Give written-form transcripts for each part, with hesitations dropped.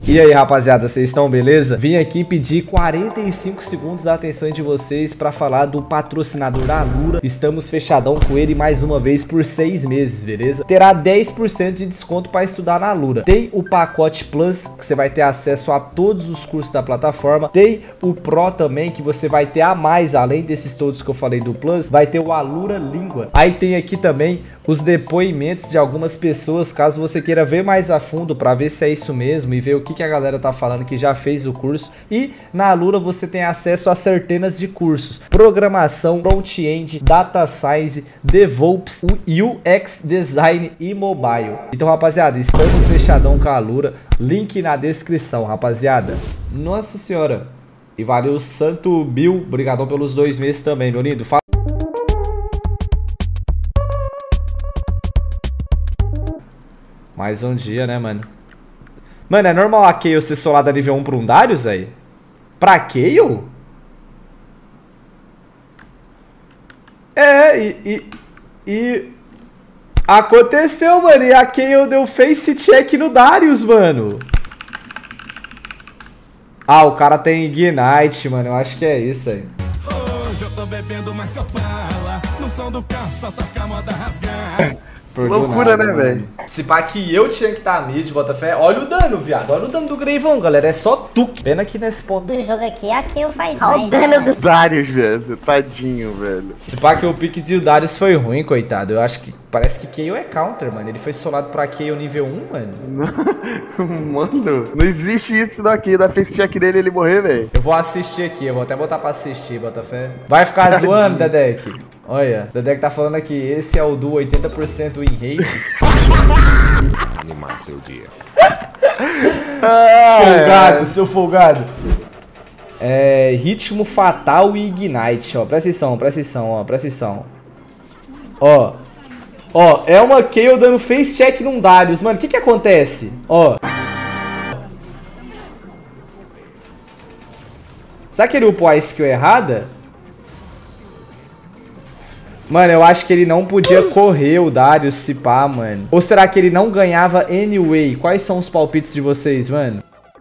E aí, rapaziada, vocês estão beleza? Vim aqui pedir 45 segundos da atenção de vocês pra falar do patrocinador da Alura. Estamos fechadão com ele mais uma vez por 6 meses, beleza? Terá 10% de desconto pra estudar na Alura. Tem o pacote Plus, que você vai ter acesso a todos os cursos da plataforma. Tem o Pro também, que você vai ter a mais, além desses todos que eu falei do Plus, vai ter o Alura Língua. Aí tem aqui também os depoimentos de algumas pessoas, caso você queira ver mais a fundo para ver se é isso mesmo e ver o que a galera tá falando que já fez o curso. E na Alura você tem acesso a centenas de cursos: programação, front-end, data science, DevOps, UX design e mobile. Então, rapaziada, estamos fechadão com a Alura. Link na descrição, rapaziada. Nossa senhora. E valeu, Santo Bill. Obrigadão pelos 2 meses também, meu lindo. Mais um dia, né, mano? Mano, é normal a Kayle ser solada nível 1 pra um Darius, aí? Pra Kayle? É, e... aconteceu, mano. E a Kayle deu face check no Darius, mano. Ah, o cara tem Ignite, mano. Eu acho que é isso aí. Hoje eu tô bebendo mais que opala. No som do carro só toca a moda rasgar. Loucura, né, velho? Se pá que eu tinha que estar mid, Botafé. Olha o dano, viado. Olha o dano do Greivão, galera. É só tuque. Pena que nesse ponto do jogo aqui, a Kayle faz mais. Olha o dano do Darius, velho. Tadinho, velho. Se pá que o pique de Darius foi ruim, coitado. Eu acho que... parece que Kayle é counter, mano. Ele foi solado pra Kayle nível 1, mano. Mano, não existe isso daqui. Da face check dele ele morrer, velho. Eu vou assistir aqui. Eu vou até botar pra assistir, Botafé. Vai ficar zoando, Dedek. Olha, Dedek tá falando aqui, esse é o do 80% win rate. Animar seu dia. Folgado, seu folgado. É, ritmo fatal e ignite, ó. Presta atenção, ó. Presta atenção. Ó. Ó, é uma Kayle dando face check num Darius. Mano, o que acontece? Ó. Será que ele upou a skill errada? Mano, eu acho que ele não podia correr o Darius se pá, mano. Ou será que ele não ganhava anyway? Quais são os palpites de vocês, mano?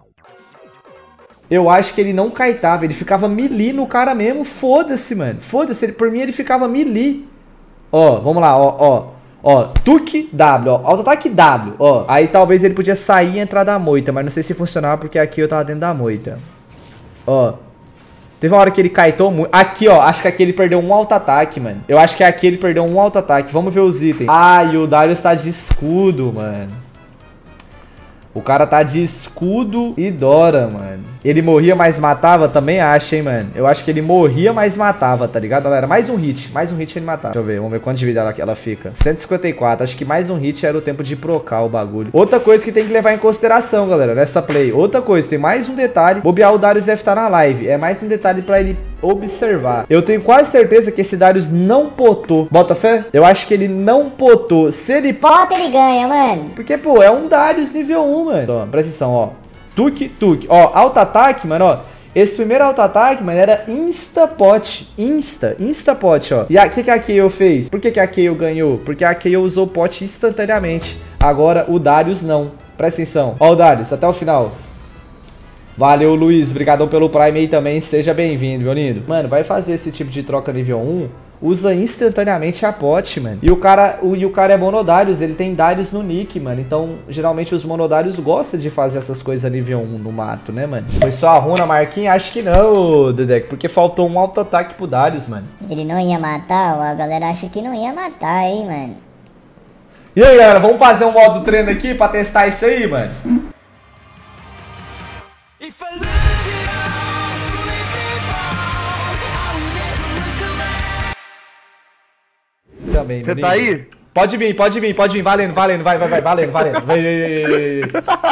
Eu acho que ele não kaitava. Ele ficava melee no cara mesmo. Foda-se, mano. Foda-se. Por mim, ele ficava melee. Ó, vamos lá, ó. Ó, Tuque W, ó. Auto-ataque W, ó. Aí talvez ele podia sair e entrar da moita. Mas não sei se funcionava porque aqui eu tava dentro da moita. Ó. Teve uma hora que ele kaitou muito. Aqui, ó. Acho que aqui ele perdeu um auto-ataque, mano. Eu acho que aqui ele perdeu um auto-ataque. Vamos ver os itens. Ah, e o Darius tá de escudo, mano. O cara tá de escudo e Dora, mano. Ele morria, mas matava? Também acho, hein, mano. Eu acho que ele morria, mas matava, tá ligado, galera? Mais um hit ele matava. Deixa eu ver, vamos ver quanto de vida ela fica. 154. Acho que mais um hit era o tempo de procar o bagulho. Outra coisa que tem que levar em consideração, galera, nessa play. Outra coisa, tem mais um detalhe. Bobear, o Darius deve estar na live. É mais um detalhe pra ele observar. Eu tenho quase certeza que esse Darius não potou. Bota fé? Eu acho que ele não potou. Se ele pota, ele ganha, mano. Porque, pô, é um Darius nível 1, mano. Ó, presta atenção, ó. Tuque. Ó, auto-ataque, mano, ó. Esse primeiro auto-ataque, mano, era insta-pot. Insta-pot, ó. E o que a Kayle fez? Por que a Kayle ganhou? Porque a Kayle usou pot instantaneamente. Agora, o Darius não. Presta atenção. Ó o Darius, até o final. Valeu, Luiz. Obrigadão pelo Prime aí também. Seja bem-vindo, meu lindo. Mano, vai fazer esse tipo de troca nível 1... usa instantaneamente a pot, mano. E o cara é monodarius, ele tem Darius no nick, mano. Então, geralmente os monodarius gostam de fazer essas coisas nível 1 no mato, né, mano? Foi só a runa, Marquinhos? Acho que não, Dedek, porque faltou um auto-ataque pro Darius, mano. Ele não ia matar? A galera acha que não ia matar, hein, mano. E aí, galera, vamos fazer um modo treino aqui pra testar isso aí, mano? Também, você tá aí? Pode vir, valendo, vai, valendo. Vai.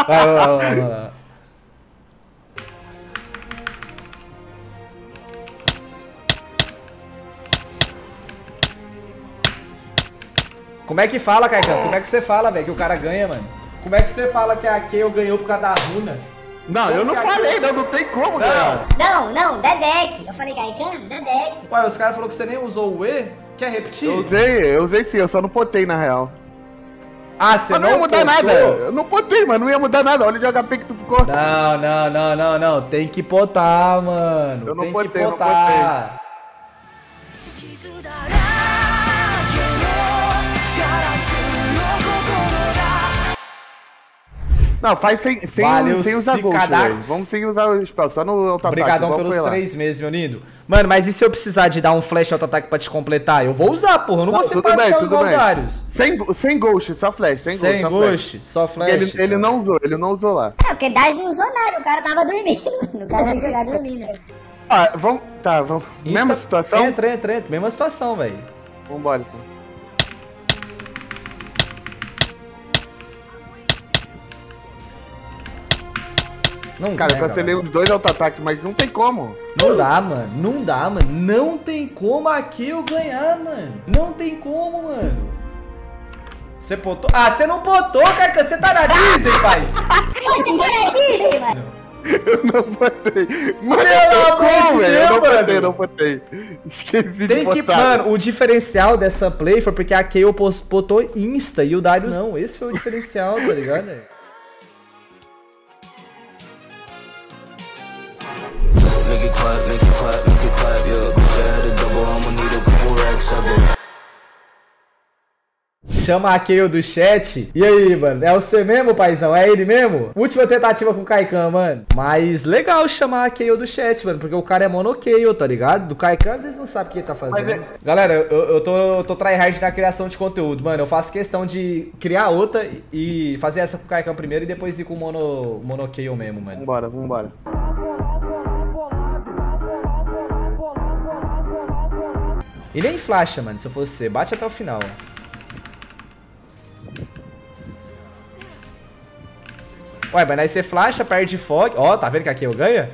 Como é que fala, Caicão? Como é que você fala, velho, que o cara ganha, mano? Como é que você fala que a Kayle ganhou por causa da runa? Não, eu não falei, não tem como ganhar. Não, Dedek. Eu falei Caicão, Dedek. Ué, os caras falaram que você nem usou o E? Quer repetir? Eu usei sim, eu só não potei na real. Ah, você Mas não ia mudar botou? nada. Eu não botei, mas não ia mudar nada. Olha o HP que tu ficou. Não. Tem que botar, mano. Eu não Tem botei, que eu não botar. Não, faz Valeu, sem usar Ghost, Cicadax. velho. Vamos sem usar o spell, só no auto-ataque. Obrigadão igual pelos foi lá. 3 meses, meu lindo. Mano, mas e se eu precisar de dar um flash auto-ataque pra te completar? Eu vou usar, porra. Eu não vou ser parcial igual o Darius. Sem Ghost, só flash. Sem só Ghost, só flash. Ele não usou lá. É, porque Darius não usou nada, o cara tava dormindo. O cara foi jogar dormindo. Ah, vamos. Mesma situação? Entra. Mesma situação, velho. Vambora, então. Não, Cara, eu né, cancelei os 2 auto-ataques, mas não tem como. Não dá, mano. Não tem como aqui eu ganhar, mano. Não tem como, mano. Você botou? Ah, você não botou, cara. Você tá na Disney, pai. Você tá na Disney, mano. Eu não botei. Mano, Pelo amor de Deus, eu não botei. Esqueci de Tem que, botar. mano, o diferencial dessa play foi porque a Kayle botou Insta e o Darius não. Esse foi o diferencial, tá ligado? Make it clap, yeah. Put your head a double, I'ma need a couple racks, Chama a Kayle do chat. E aí, mano? É você mesmo, paizão? É ele mesmo? Última tentativa com o Kaikan, mano. Mas legal chamar a Kayle do chat, mano. Porque o cara é mono Kayle, tá ligado? Do Kaikan às vezes não sabe o que ele tá fazendo. Galera, eu tô tryhard na criação de conteúdo, mano. Eu faço questão de criar outra e fazer essa com o Kaikan primeiro e depois ir com o mono Kayle mesmo, mano. Vambora. E nem flasha, mano, se eu fosse você. Bate até o final. Ué, mas aí você flasha, perde fog. Ó, tá vendo que aqui eu ganho?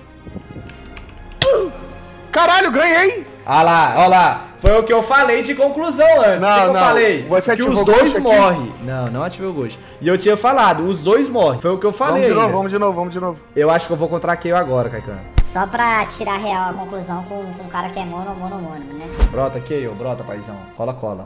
Caralho, ganhei! Ah lá, ó lá. Foi o que eu falei de conclusão antes. Não, O que eu não. falei? Você que ativou os o dois Ghost aqui? morrem. Não ativei o Ghost. E eu tinha falado, os dois morrem. Foi o que eu falei. Vamos de novo. Eu acho que eu vou contra a Kayle agora, Kaikan. Só pra tirar real a conclusão com um cara que é mono, né? Brota, Kayle, brota, paizão. Cola.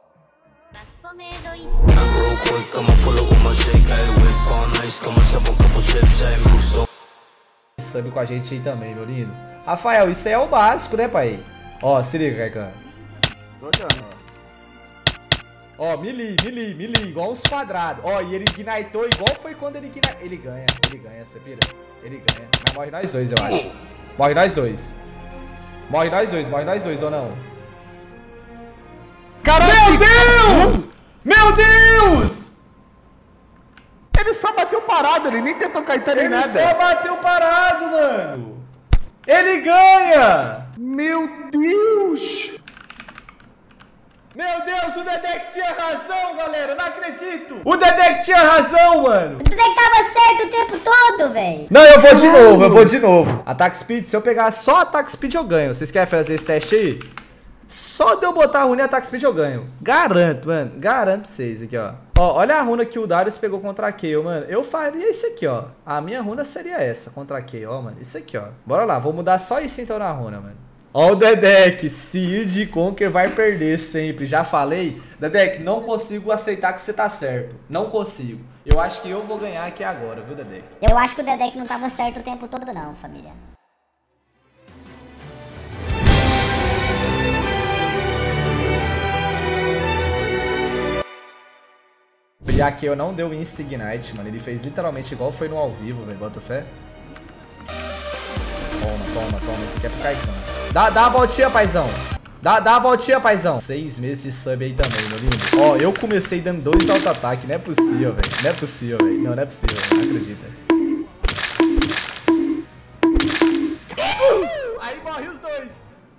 Real quick, I'ma pull up with my shake, hey, whip on ice, got myself a couple chips, hey, move so. Sub com a gente aí também, meu lindo. Rafael, isso aí é o básico, né, pai? Ó, se liga, Kaikan. Tô olhando, ó. Ó, melee, igual uns quadrados. Ó, e ele ignitou igual foi quando ele ignitou. Ele ganha, você pira? Ele ganha. Mas morre nós dois, eu acho. Morre nós dois, ou não? Caralho! Meu Deus! Ele só bateu parado, ele nem tentou caetar nem Ele nada. só bateu parado, mano! Ele ganha! Meu Deus! Meu Deus, o Dedek tinha razão, galera! Não acredito! O Dedek tinha razão, mano! O Dedek tava certo o tempo todo, velho. Não, eu vou de novo. Ataque Speed, se eu pegar só Ataque Speed, eu ganho. Vocês querem fazer esse teste aí? Só de eu botar a runa em Ataque Speed, eu ganho. Garanto, mano. Garanto pra vocês aqui, ó. Ó, olha a runa que o Darius pegou contra a Kayle, mano. Eu faria isso aqui, ó. A minha runa seria essa contra a Kayle, ó, mano. Isso aqui, ó. Bora lá, vou mudar só isso então na runa, mano. Ó o Dedek, Seed Conquer vai perder sempre. Já falei. Dedek, não consigo aceitar que você tá certo. Não consigo. Eu acho que eu vou ganhar aqui agora, viu, Dedek? Eu acho que o Dedek não tava certo o tempo todo não, família. E aqui eu não deu Insta Ignite, mano. Ele fez literalmente igual foi no ao vivo, velho. Bota fé. Toma. Esse aqui é pro Kaikan. Dá a voltinha, paizão. Dá a voltinha, paizão. 6 meses de sub aí também, meu lindo. Ó, eu comecei dando 2 auto-ataque. Não é possível, velho. Não é possível, velho. Não é possível, véio. Não acredita. Aí morre os dois.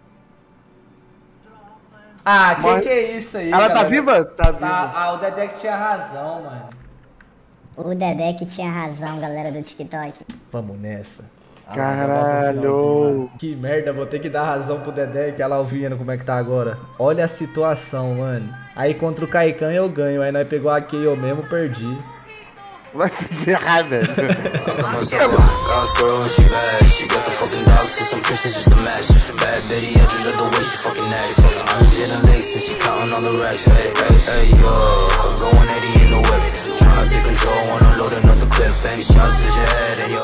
Ah, que é isso aí, Ela galera? tá viva? Tá viva. Ah, o Dedek tinha razão, mano. O Dedek tinha razão, galera do TikTok. Vamos nessa. Caralho. Que merda, vou ter que dar razão pro Dedek. Olha lá o Viano como é que tá agora. Olha a situação, mano. Aí contra o Kaikan eu ganho. Aí nós pegou a Kayle mesmo, perdi. Vai se ferrar, velho. I got myself a God's girl and she bad. She got the fucking dogs and some princess just a match. Bad Betty Andrews love the way she fucking acts. I'm getting lace and she counting all the racks. Hey, hey, hey, yo, going 80 in the whip. Tryna take control, wanna load another clip. Bang shots to your head and you